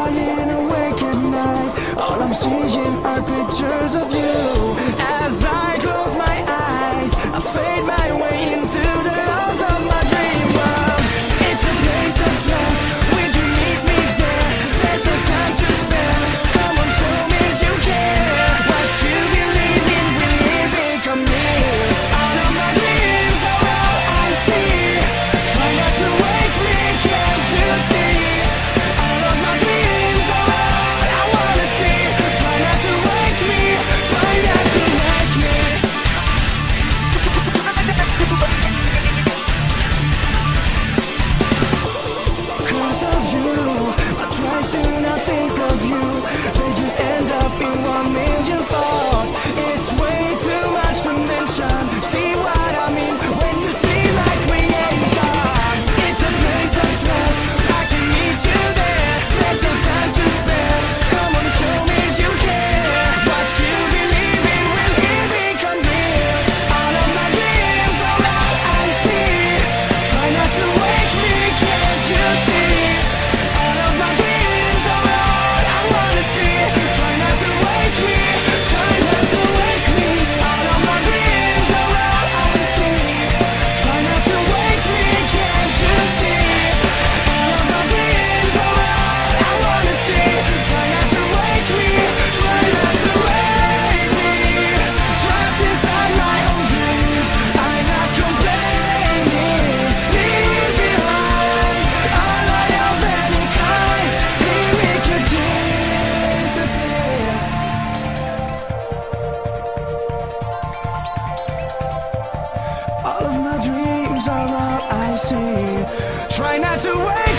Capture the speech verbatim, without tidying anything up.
lying awake at night, all I'm seeing are pictures of you. As I close my eyes, I fade my way into the lost of my dream world. It's a place of trust, would you meet me there? There's no time to spare, come on show me you care. What you believe in will it become real. All of my dreams are all I see. Try not to wake me, can't you see? All of my dreams are all I wanna see. Try not to wake me, try not to wake me. Cause of you, my tries do not think of you. They just end up in one million thoughts. It's way too much to mention. See what I mean when you see my creation. It's a place of trust, I can meet you there. There's no time to spare, come on show me you care. What you believe in will it become real. All of my dreams are all I see. Try not to wake me, can't you see? All of my dreams are all I wanna see. Try not to wake me, try not to wake me. All of my dreams are all I see. Try not to wake me, can't you see? All of my dreams are all I wanna see. Try not to wake me, try not to wake me. Trapped inside my own dreams, I'm not complaining. Leave behind all I of any kind. Leave me could disappear. All of my dreams are all I see. Try not to wait.